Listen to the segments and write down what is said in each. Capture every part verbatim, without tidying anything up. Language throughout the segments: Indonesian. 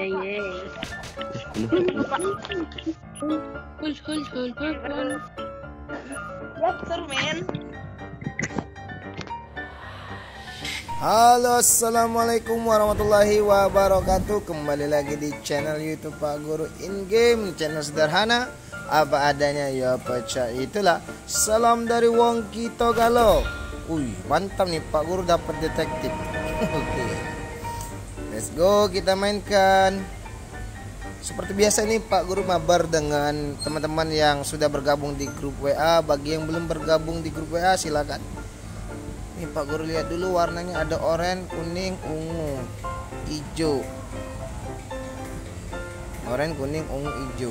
iya iya. Hul hul hul hul hul. Dokter men. Halo, assalamualaikum warahmatullahi wabarakatuh. Kembali lagi di channel YouTube Pak Guru In Game, channel sederhana, apa adanya ya pecah itulah. Salam dari Wongki Togalo. Wih, mantap nih Pak Guru dapat detektif. Oke, let's go, kita mainkan. Seperti biasa nih Pak Guru mabar dengan teman-teman yang sudah bergabung di grup W A. Bagi yang belum bergabung di grup W A silakan. Nih Pak Guru lihat dulu warnanya, ada oranye, kuning, ungu, hijau. Oranye, kuning, ungu, hijau.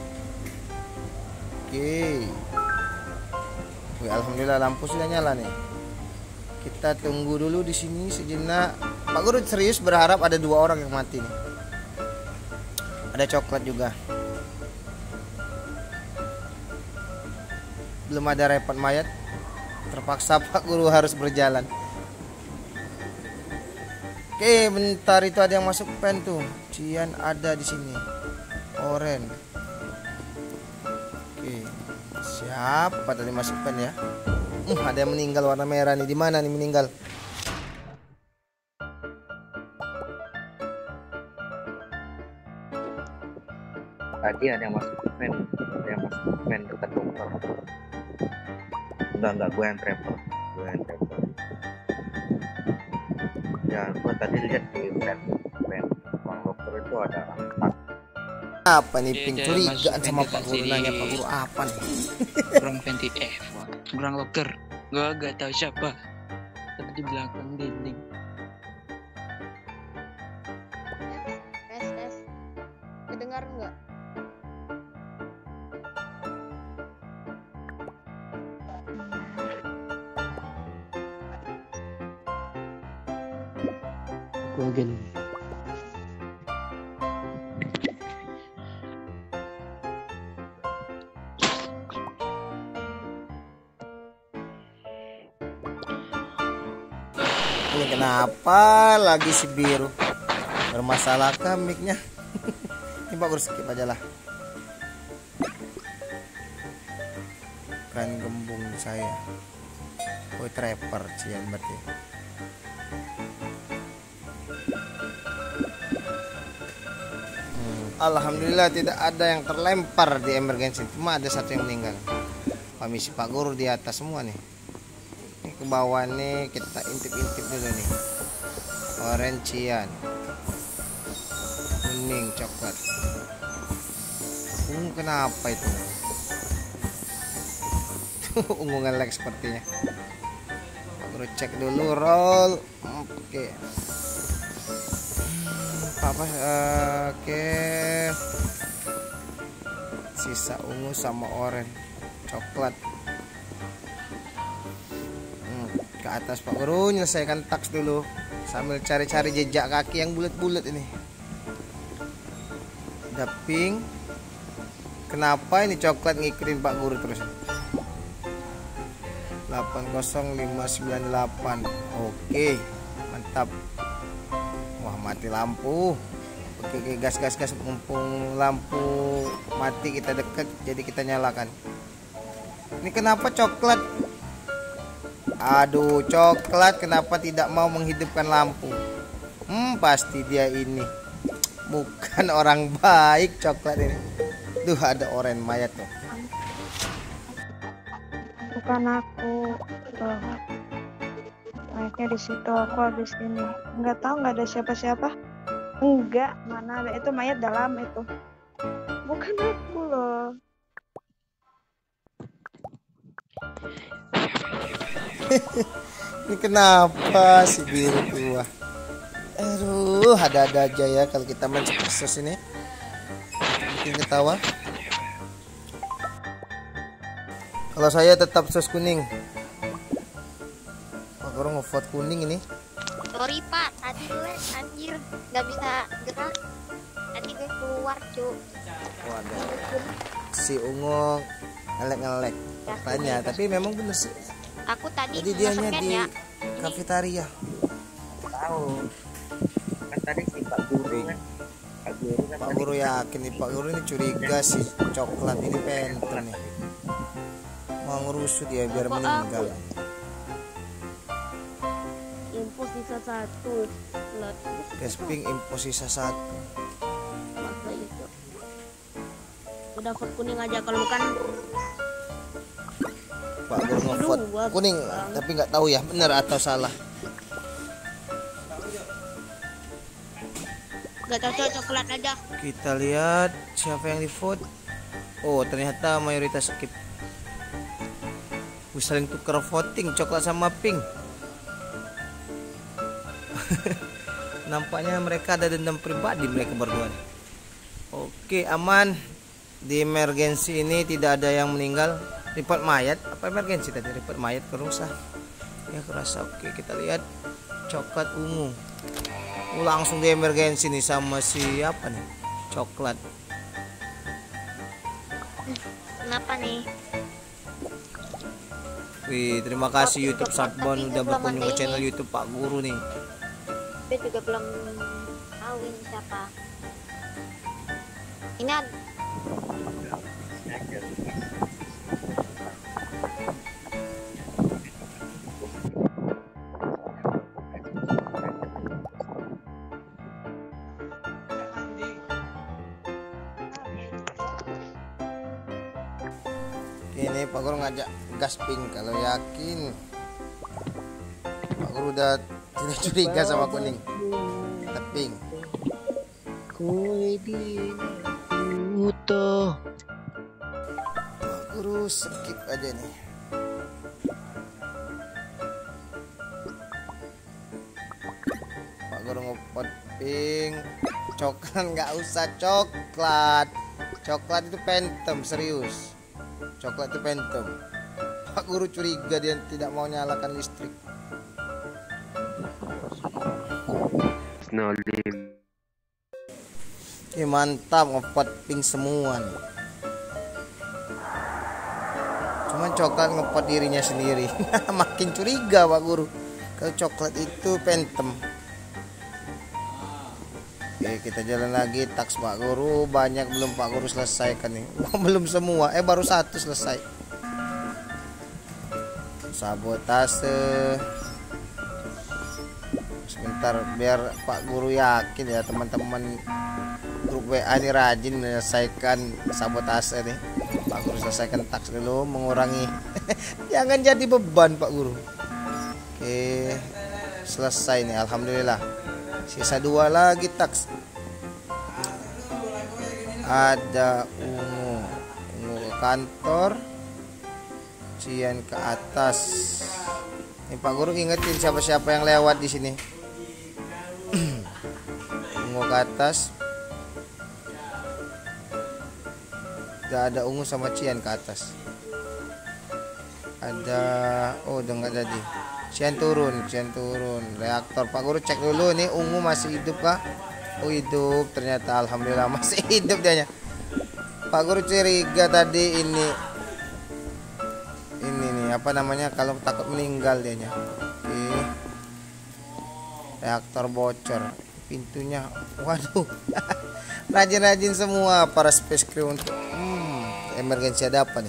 Oke. Wih, alhamdulillah lampu sudah nyala nih. Kita tunggu dulu di sini sejenak. Pak Guru serius berharap ada dua orang yang mati nih. Ada coklat juga. Belum ada repot mayat. Terpaksa Pak Guru harus berjalan. Oke, bentar itu ada yang masuk pen tuh. Cian ada di sini. Oren. Oke. Siapa tadi masuk pen ya? Uh, ada yang meninggal warna merah nih. Di mana nih meninggal? Tadi ada yang masuk pen, ada yang masuk pen dekat dokter. Enggak enggak, gue yang travel, gue yang travel. Ya, gue tadi lihat di pen, pen orang dokter itu ada orang. Apa nih ping curigaan sama Pak Guru, nanya Pak Guru apa nih? Orang penti eh, orang dokter. Gue gak tahu siapa. Tapi di belakang dinding. Tes tes. Kedengar nggak? Gogen. Ini kenapa lagi si biru? Bermasalah kah mic-nya? Ini Pak Guru skip aja lah. Keren gembung saya. Oh, trapper cian berarti. Hmm, alhamdulillah tidak ada yang terlempar di emergency. Cuma ada satu yang meninggal. Permisi Pak Guru di atas semua nih. Ke bawah nih kita intip-intip dulu nih. Orange cian, kuning coklat. Ungu kenapa itu? Ungu nge-lag sepertinya. Aku cek dulu roll. Oke. Apa? Oke. Sisa ungu sama orange, coklat. Ke atas Pak Guru, menyelesaikan taks dulu sambil cari-cari jejak kaki yang bulat-bulat ini. Ada pink. Kenapa ini coklat ngikutin Pak Guru terus? delapan nol lima sembilan delapan. Oke, mantap. Wah, mati lampu. Oke, oke, gas gas gas, mumpung lampu mati kita deket, jadi kita nyalakan. Ini kenapa coklat? Aduh, coklat kenapa tidak mau menghidupkan lampu? Hmm, pasti dia ini bukan orang baik coklat ini. Duh, ada oranye mayat tuh. Bukan aku. Tuh. Mayatnya di situ, aku habis ini. Nggak tahu, nggak ada siapa-siapa. Enggak, mana ada, itu mayat dalam itu. Bukan aku loh. Ini kenapa si biru tua? Aduh, ada-ada aja ya kalau kita main sos ini. Bikin ketawa. Kalau saya tetap sos kuning. Pak Guru ngevote kuning ini. Sorry Pak, tadi gue anjir nggak bisa gerak. Tadi gue keluar cu. Waduh. Si ungu ngelek-ngelek. Tanya, tapi memang bener sih. Aku tadi Jadi dianya nge-scan di ya. kafetaria. Tahu. Kan tadi si Pak Guru kan, Pak Guru kan Pak Guru yakin nih, Pak Guru ini curiga sih coklat ini phantom nih. Mau ngerusut ya biar Kok meninggal. Info sisa satu. Slot. Gasping info sisa satu. Masa itu. Udah vote kuning aja kalau bukan Pak Guru ngevote kuning, tapi nggak tahu ya benar atau salah. gak cocok coklat aja. Kita lihat siapa yang di vote. Oh ternyata mayoritas skip. Wih, saling tukar voting coklat sama pink. Nampaknya mereka ada dendam pribadi mereka berdua. Oke aman. Di emergensi ini tidak ada yang meninggal. Report mayat apa emergensi tadi? Report mayat kerusak. Ya kerasa. Oke kita lihat coklat ungu. Oh, langsung di emergensi nih sama siapa nih? Coklat. Kenapa nih? Wih, terima kasih YouTube Satbon udah berkunjung ke channel YouTube Pak Guru nih. Tapi juga belum tahu ini siapa. Ini ada Ini Pak Guru ngajak gasping kalau yakin. Pak Guru udah tidak curiga sama kuning. Teping. Utuh. Pak Guru skip aja nih. Pak Guru ngopot pink. Coklat nggak usah coklat. Coklat itu phantom serius. Coklat itu phantom. Pak Guru curiga dia tidak mau nyalakan listrik. Snolim. Oke mantap ngepot pink semua nih. Cuman coklat ngepot dirinya sendiri. Makin curiga Pak Guru. Kalau coklat itu phantom. Oke kita jalan lagi. Taks Pak Guru banyak belum Pak Guru selesaikan nih. Belum semua. Eh baru satu selesai. Sabotase. Sebentar biar Pak Guru yakin ya teman-teman grup W A ini rajin menyelesaikan sabotase nih. Pak Guru selesaikan taks dulu mengurangi. Jangan jadi beban Pak Guru. Oke selesai nih alhamdulillah. Sisa dua lagi taks. Ada ungu, ungu ke kantor, cian ke atas. Ini Pak Guru ingetin siapa-siapa yang lewat di sini. Ungu ke atas. Gak ada ungu sama cian ke atas. Ada, oh udah nggak jadi. Cian turun, cian turun. Reaktor Pak Guru cek dulu nih ungu masih hidup kah? Oh hidup ternyata alhamdulillah masih hidup dianya. Pak Guru curiga tadi ini ini nih apa namanya kalau takut meninggal dianya. Oke. Reaktor bocor, pintunya. Waduh. Rajin-rajin semua para space crew untuk hmm, emergensi ada apa nih?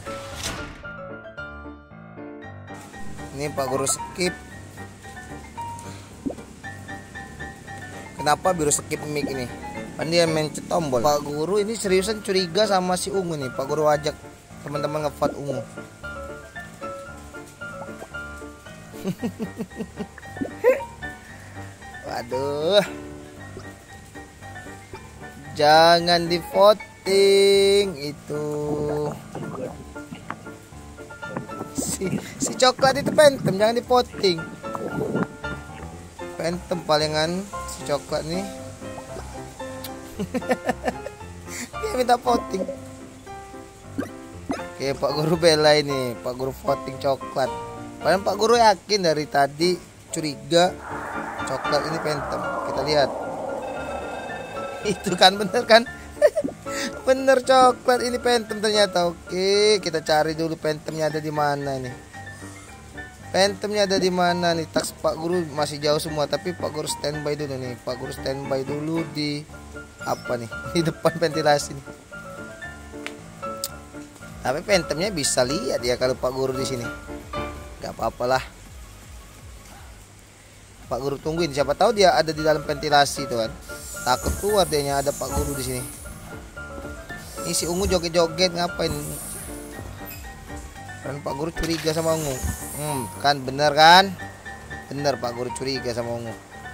Ini Pak Guru skip. Kenapa biru skip mic ini? Kan dia mencet tombol. Pak Guru ini seriusan curiga sama si ungu nih. Pak Guru ajak teman-teman ngevote ungu. Waduh. Jangan di voting itu. Si, si coklat itu phantom, jangan di voting. Phantom palingan si coklat nih. Dia minta voting. Oke Pak Guru bela ini. Pak Guru voting coklat. Padahal Pak Guru yakin dari tadi curiga coklat ini phantom. Kita lihat. Itu kan bener kan? Bener coklat ini phantom ternyata. Oke kita cari dulu phantomnya ada di mana nih. Phantomnya ada di mana nih? Taks Pak Guru masih jauh semua, tapi Pak Guru standby dulu nih. Pak Guru standby dulu di apa nih di depan ventilasi nih. Tapi Phantomnya bisa lihat ya kalau Pak Guru di sini. Gak apa-apalah. Pak Guru tungguin, siapa tahu dia ada di dalam ventilasi tuh kan. Takut keluar dia, ada Pak Guru di sini. Ini si Ungu joget-joget ngapain? Kan Pak Guru curiga sama Ungu. Hmm, kan bener kan? Bener Pak Guru curiga sama Ungu.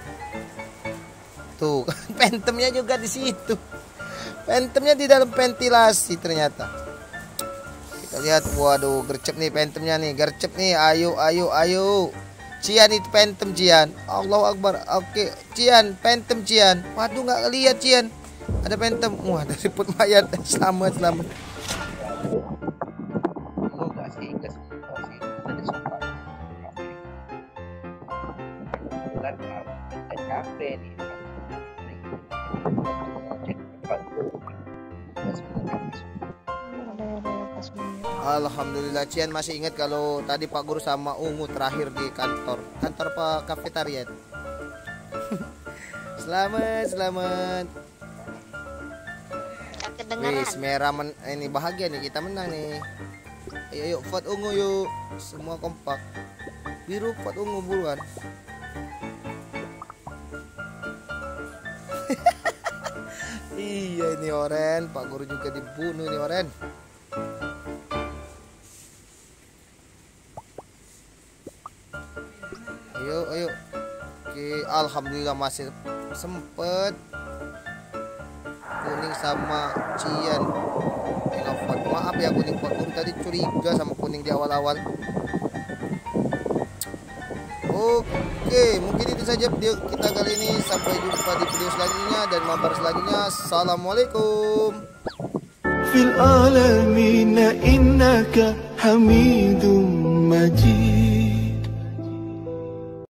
Tuh, Phantomnya juga di situ. Phantomnya di dalam ventilasi ternyata. Kita lihat, waduh, gercep nih Phantomnya nih, gercep nih. Ayo, ayo, ayo. Cian itu Phantom Cian. Allahu Akbar. Oke, Cian, Phantom Cian. Waduh, nggak lihat Cian. Ada Phantom. Wah, ada ribut mayat. Selamat, selamat. Lu nggak sih, nggak sih, nggak sih. Ada sofa. Bulan ada kafe nih. Cek tempat dulu. Nggak sebenarnya masuk. Alhamdulillah, Cian masih ingat kalau tadi Pak Guru sama Ungu terakhir di kantor. Kantor apa kafetariat? Selamat, selamat. Wis, merah men ini bahagia nih, kita menang nih. Ayo yuk vote Ungu yuk. Semua kompak. Biru vote Ungu buruan. Iya ini Oren, Pak Guru juga dibunuh nih Oren. Ayo, ayo. Oke, alhamdulillah masih sempet. Kuning sama Cian. Maaf ya kuning, Pak Guru tadi curiga sama kuning di awal-awal. Oke, mungkin itu saja video kita kali ini. Sampai jumpa di video selanjutnya dan mabar selanjutnya. Assalamualaikum. Fil alamin innaka hamidum majid.